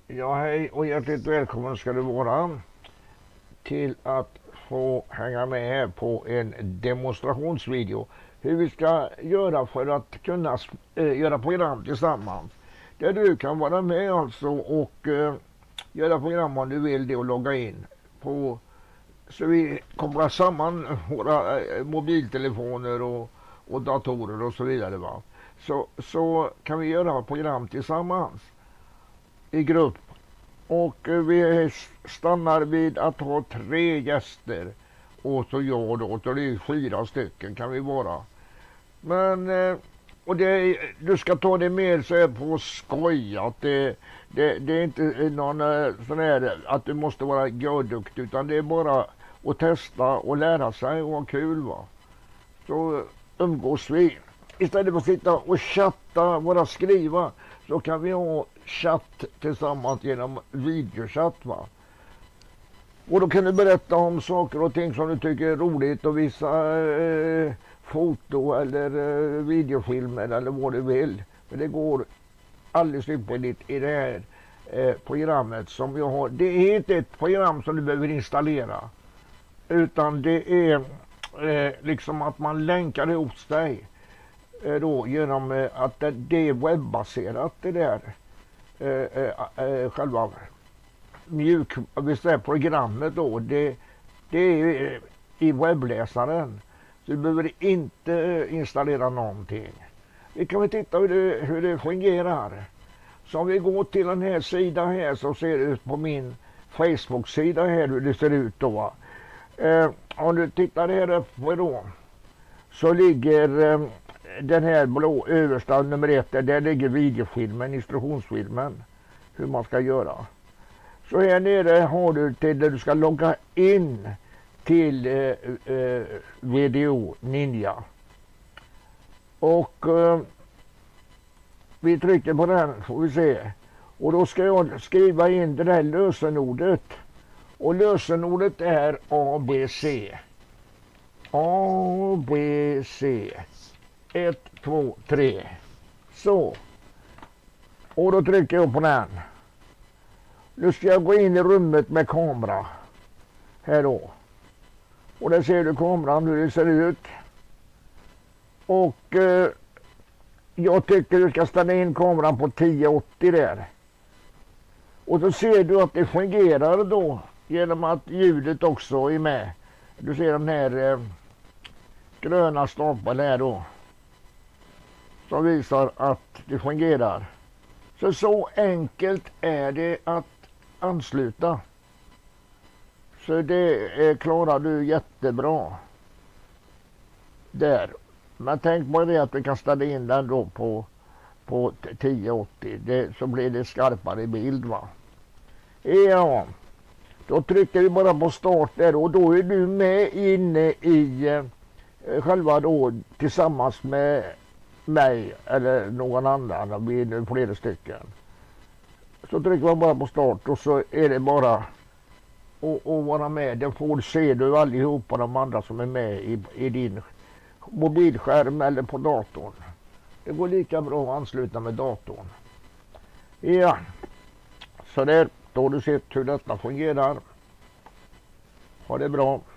Ja, hej och hjärtligt välkommen ska du vara till att få hänga med här på en demonstrationsvideo. Hur vi ska göra för att kunna göra program tillsammans. Där du kan vara med alltså och göra program om du vill det och logga in på. Så vi kopplar samman våra mobiltelefoner och datorer och så vidare, va. Så kan vi göra program tillsammans i grupp. Och vi stannar vid att ha 3 gäster. Och så jag då, så det är 4 stycken kan vi vara. Men, och du ska ta det mer så här på skoj. Att det är inte någon sån här att du måste vara görduktig. Utan det är bara att testa och lära sig och ha kul, va. Så umgås vi. Istället för att sitta och chatta, bara skriva, så kan vi ha chatt tillsammans genom videochatt, va. Och då kan du berätta om saker och ting som du tycker är roligt och visa foto eller videofilmer eller vad du vill. Men det går alldeles ypperligt i det här programmet som vi har. Det är inte ett program som du behöver installera, utan det är liksom att man länkar ihop sig då genom att det är webbaserat, det där själva programmet då, det är i webbläsaren, så du behöver inte installera någonting. Vi kan väl titta hur det fungerar. Så om vi går till den här sidan här, så ser det ut på min Facebook-sida här hur det ser ut då. Om du tittar här uppe då, så ligger den här blå översta nummer 1, där ligger videofilmen, instruktionsfilmen, hur man ska göra. Så här nere har du till där du ska logga in till Video Ninja. Och vi trycker på den, får vi se. Och då ska jag skriva in det där lösenordet. Och lösenordet är ABC. ABC. 1, 2, 3. Så. Och då trycker jag på den. Nu ska jag gå in i rummet med kamera. Här då. Och där ser du kameran hur det ser ut. Och jag tycker du ska ställa in kameran på 1080 där. Och då ser du att det fungerar då genom att ljudet också är med. Du ser den här gröna stapeln här då, som visar att det fungerar. Så enkelt är det att ansluta. Så det klarar du jättebra där. Men tänk på det att du kan ställa in den då på 1080. Så blir det skarpare bild, va. Ja, då trycker vi bara på start där, och då är du med inne i själva då tillsammans med mig eller någon annan. Vi är nu flera stycken. Så trycker man bara på start, och så är det bara att vara med. Det får se du allihopa de andra som är med i din mobilskärm eller på datorn. Det går lika bra att ansluta med datorn. Ja, så där, då har du sett hur detta fungerar. Ha det bra.